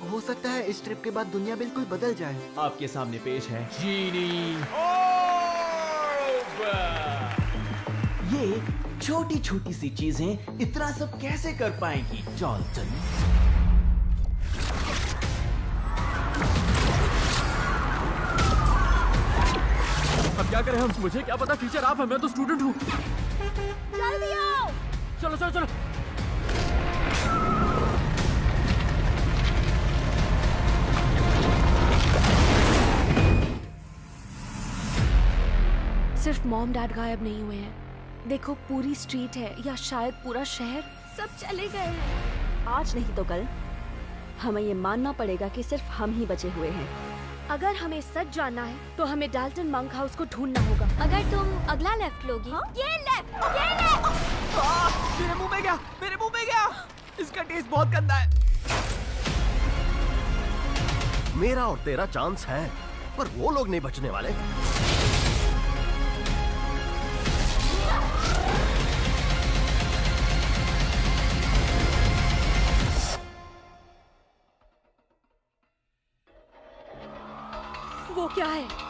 हो सकता है इस ट्रिप के बाद दुनिया बिल्कुल बदल जाए। आपके सामने पेश है जीनी। ये छोटी छोटी सी चीजें इतना सब कैसे कर पाएंगी जॉनसन? अब क्या करें हम? मुझे क्या पता टीचर, आप हैं, मैं तो स्टूडेंट हूँ। जल्दी आओ। चलो चलो चलो। सिर्फ मॉम डैड गायब नहीं हुए हैं। देखो पूरी स्ट्रीट है या शायद पूरा शहर, सब चले गए हैं। आज नहीं तो कल हमें ये मानना पड़ेगा कि सिर्फ हम ही बचे हुए हैं। अगर हमें सच जानना है तो हमें डाल्टन मंक हाउस को ढूंढना होगा। अगर तुम अगला लेफ्ट लोगी। ये लेफ्ट, ये लेफ्ट। मेरे मुंह में गया, मेरे मुंह में गया। इसका टेस्ट बहुत गंदा है। मेरा और तेरा चांस है, पर वो लोग नहीं बचने वाले। वो क्या है?